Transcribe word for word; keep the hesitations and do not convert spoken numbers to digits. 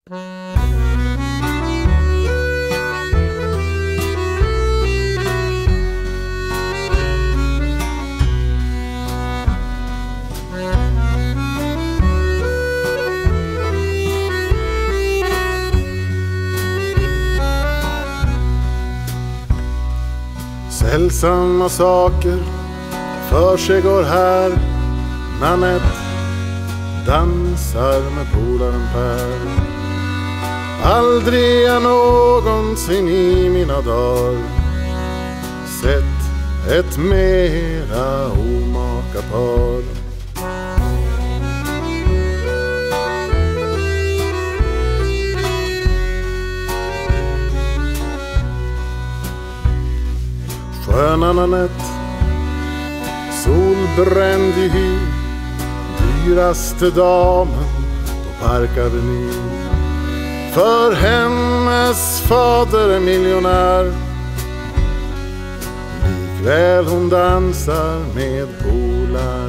Sällsamma saker för sig går här. Nanette dansar med polaren Per. Aldrig jag någonsin i mina dagar sett ett mera omaka par. Sköna Nanette, solbränd i hy, dyraste damen på Parkavenyn. För hennes fader är miljonär, likväl hon dansar med polaren.